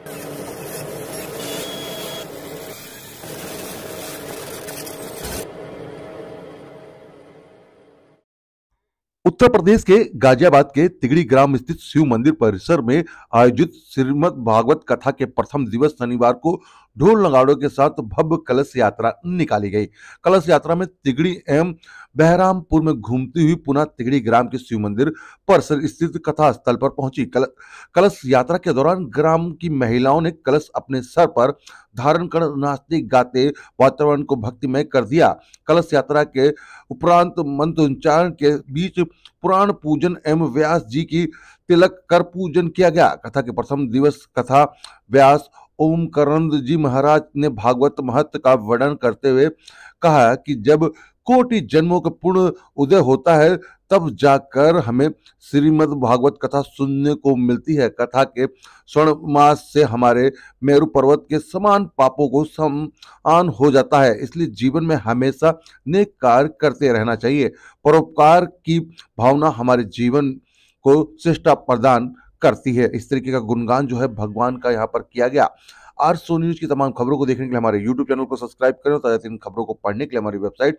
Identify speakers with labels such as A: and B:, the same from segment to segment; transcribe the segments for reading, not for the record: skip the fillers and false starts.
A: उत्तर प्रदेश के गाजियाबाद के तिगड़ी ग्राम स्थित शिव मंदिर परिसर में आयोजित श्रीमद् भागवत कथा के प्रथम दिवस शनिवार को ढोल नगाड़ों के साथ भव्य कलश यात्रा निकाली गई। कलश यात्रा में तिगड़ी एवं बहरामपुर में घूमती हुई पुनः तिगड़ी ग्राम के शिव मंदिर परिसर स्थित कथा स्थल पर पहुंची। कलश यात्रा के दौरान ग्राम की महिलाओं ने कलश अपने सर पर धारण कर नाचते गाते वातावरण को भक्तिमय कर दिया। कलश यात्रा के उपरांत मंत्रोच्चारण के बीच पुराण पूजन एवं व्यास जी की तिलक कर पूजन किया गया। कथा के प्रथम दिवस कथा व्यास ओमकारानंद जी महाराज ने भागवत महत्व का वर्णन करते हुए कहा कि जब कोटि जन्मों का पूर्ण उदय होता है तब जाकर हमें श्रीमद् भागवत कथा सुनने को मिलती है। कथा के स्वर्ण मास से हमारे मेरु पर्वत के समान पापों को समान हो जाता है, इसलिए जीवन में हमेशा नेक कार्य करते रहना चाहिए। परोपकार की भावना हमारे जीवन को श्रेष्ठता प्रदान करती है। इस तरीके का गुणगान जो है भगवान का यहाँ पर किया गया। आरसो न्यूज की तमाम खबरों को देखने के लिए हमारे यूट्यूब चैनल को सब्सक्राइब करें और ताज़ा इन खबरों को पढ़ने के लिए हमारी वेबसाइट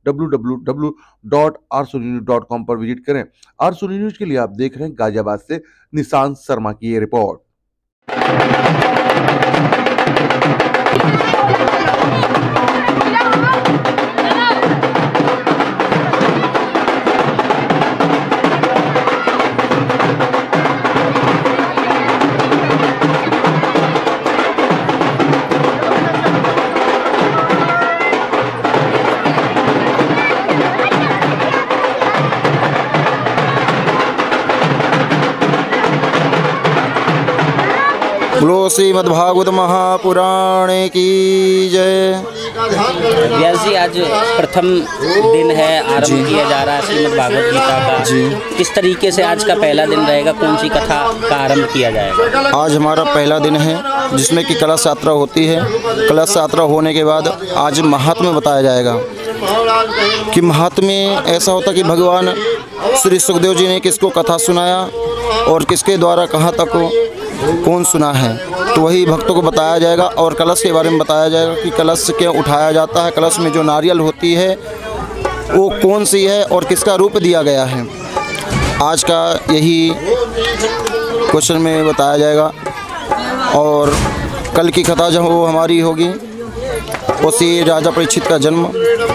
A: www.arsonews.com पर विजिट करें। आरसो न्यूज के लिए आप देख रहे हैं गाजियाबाद से निशांत शर्मा की ये रिपोर्ट।
B: बोलो श्रीमद्भागवत महापुराणे की जय।
C: व्यास जी, आज प्रथम दिन है, आरंभ किया जा रहा है श्रीमद् भागवत गीता का। किस तरीके से आज का पहला दिन रहेगा, कौन सी कथा का आरंभ किया जाएगा?
B: आज हमारा पहला दिन है जिसमें कि कलश यात्रा होती है। कलश यात्रा होने के बाद आज महात्म्य बताया जाएगा कि महात्म्य ऐसा होता कि भगवान श्री सुखदेव जी ने किसको कथा सुनाया और किसके द्वारा कहाँ तक कौन सुना है, तो वही भक्तों को बताया जाएगा। और कलश के बारे में बताया जाएगा कि कलश क्यों उठाया जाता है, कलश में जो नारियल होती है वो कौन सी है और किसका रूप दिया गया है। आज का यही क्वेश्चन में बताया जाएगा। और कल की कथा जब वो हमारी होगी उसी राजा परीक्षित का जन्म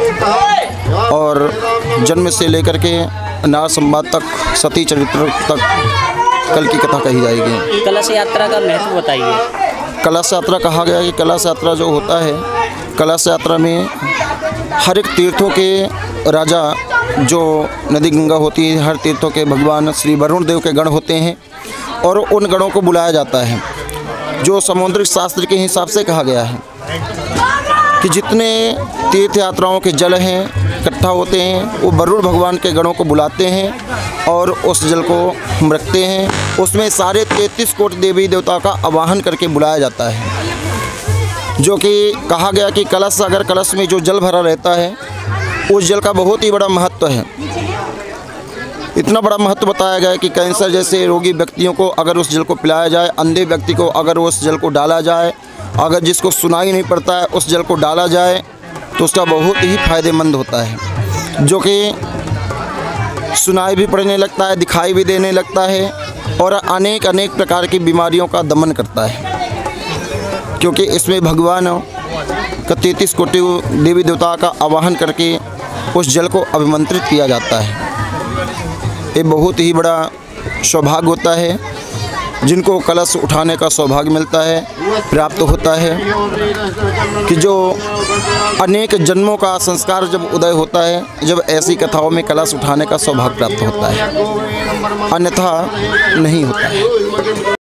B: और जन्म से लेकर के नार संवाद तक, सती चरित्र तक कल की कथा कही जाएगी।
C: कलश यात्रा का महत्व बताइए।
B: कलश यात्रा कहा गया कि कलश यात्रा जो होता है, कलश यात्रा में हर एक तीर्थों के राजा जो नदी गंगा होती है, हर तीर्थों के भगवान श्री वरुण देव के गण होते हैं और उन गणों को बुलाया जाता है। जो समुद्रिक शास्त्र के हिसाब से कहा गया है कि जितने तीर्थ यात्राओं के जल हैं इकट्ठा होते हैं वो वरुण भगवान के गणों को बुलाते हैं और उस जल को हम रखते हैं। उसमें सारे 33 कोटि देवी देवता का आवाहन करके बुलाया जाता है। जो कि कहा गया कि कलश, अगर कलश में जो जल भरा रहता है उस जल का बहुत ही बड़ा महत्व है। इतना बड़ा महत्व बताया गया है कि कैंसर जैसे रोगी व्यक्तियों को अगर उस जल को पिलाया जाए, अंधे व्यक्ति को अगर उस जल को डाला जाए, अगर जिसको सुनाई नहीं पड़ता है उस जल को डाला जाए तो उसका बहुत ही फायदेमंद होता है। जो कि सुनाई भी पड़ने लगता है, दिखाई भी देने लगता है और अनेक प्रकार की बीमारियों का दमन करता है, क्योंकि इसमें भगवान का 33 कोटि देवी देवता का आवाहन करके उस जल को अभिमंत्रित किया जाता है। ये बहुत ही बड़ा सौभाग्य होता है जिनको कलश उठाने का सौभाग्य मिलता है, प्राप्त होता है कि जो अनेक जन्मों का संस्कार जब उदय होता है, जब ऐसी कथाओं में कलश उठाने का सौभाग्य प्राप्त होता है, अन्यथा नहीं होता है।